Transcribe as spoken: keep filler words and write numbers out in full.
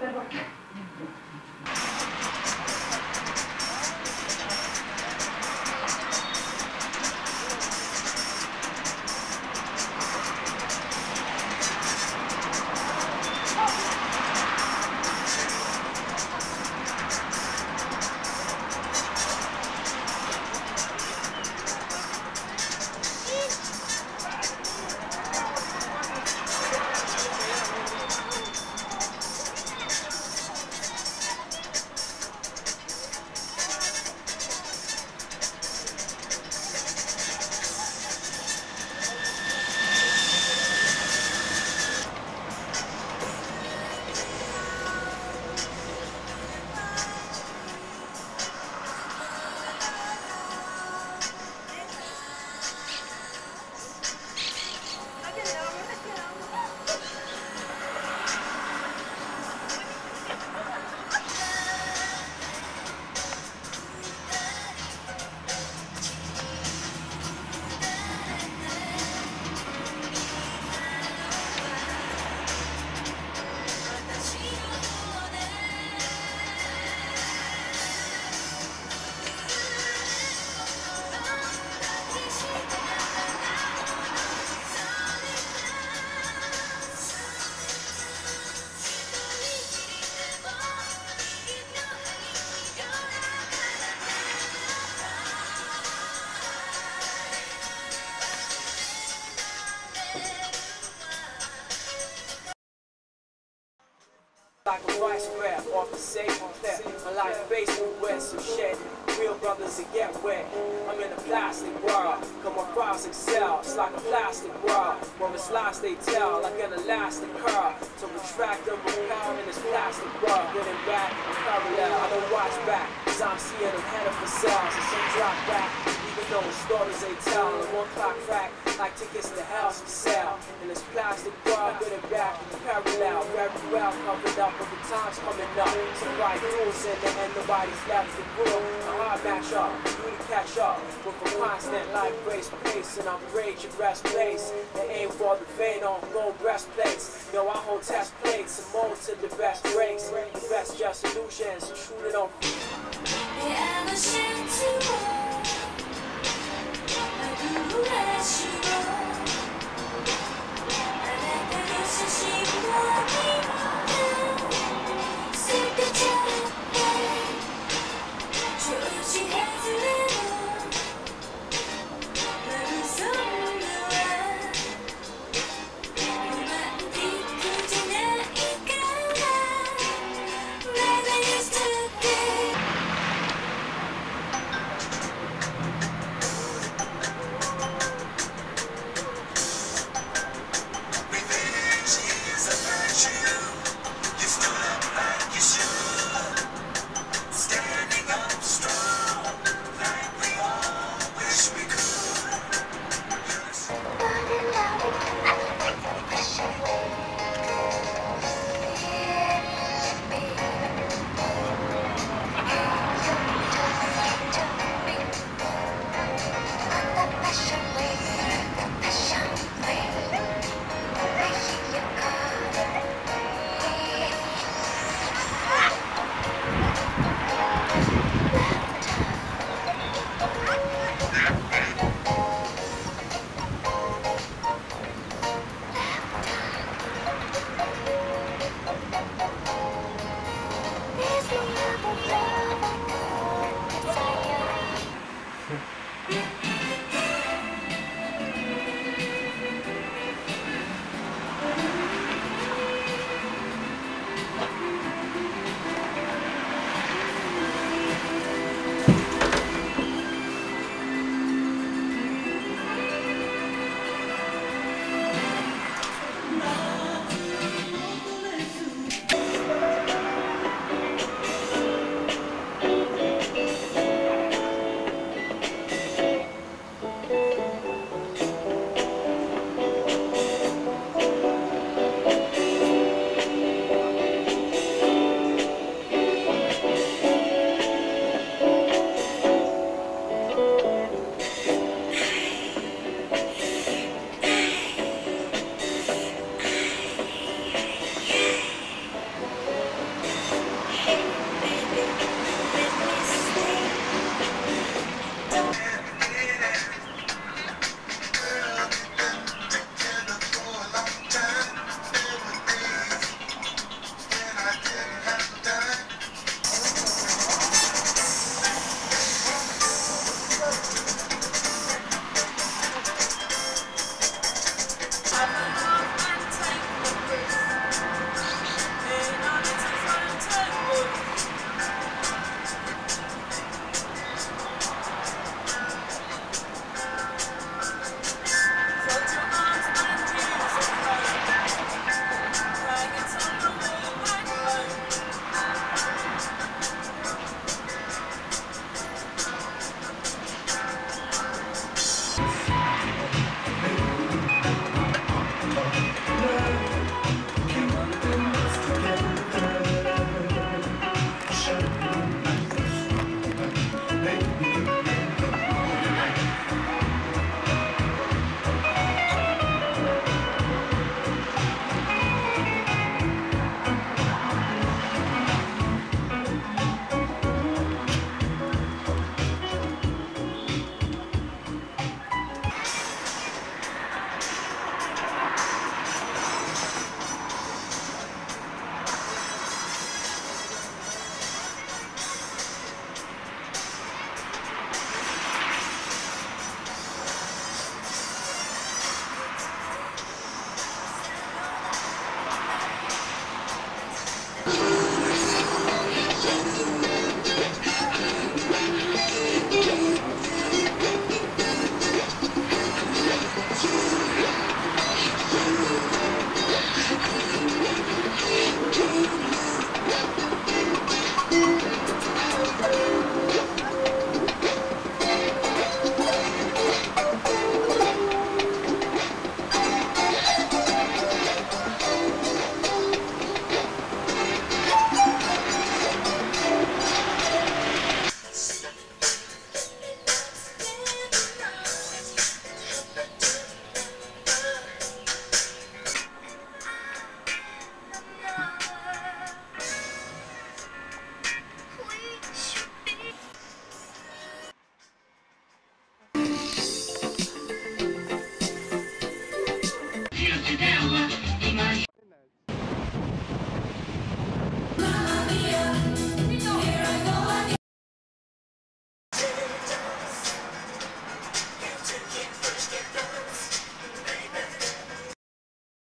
Like a vice rap off the safe clip. My life basement wet, some shit. Real brothers that get wet. I'm in a plastic world. Come across excel. It's like a plastic world. Where it's lost they tell. Like an elastic curl. To retract and repel in this plastic world. Good and bad and parallel. I don't watch back. Cause I'm seeing them headed for cells. And some drop back. Even though the stories they tell. And one clock track. Like tickets to hell some sell. In this plastic world. Good and bad and parallel. Very well covered up. But the time's coming up. Some right rules in there and nobody's left to rule. A hard match up, you to catch up. With a constant life race pace. And upgrade your best place. And aim for the vein on gold breastplates. Yo, I hold test plates and mold to the best breaks. The best just solutions. Shoot it on. There's no love of love.